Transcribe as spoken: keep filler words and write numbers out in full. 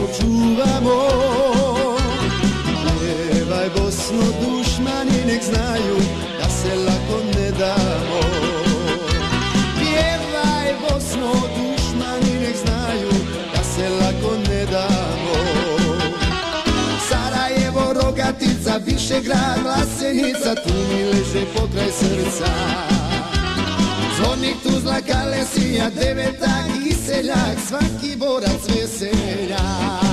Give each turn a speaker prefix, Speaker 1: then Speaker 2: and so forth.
Speaker 1: čuvamo. Pjevaj Bosno dušmani nek znaju da se lako ne damo. Pjevaj Bosno dušmani nek znaju da se lako ne damo. Sarajevo, Rogatica, Višegrad, Vlasenica, tu mi leže pokraj srca. Zvornik, Tuzla, Kalesija, Deveta, Kiseljak, svaki borac veselja.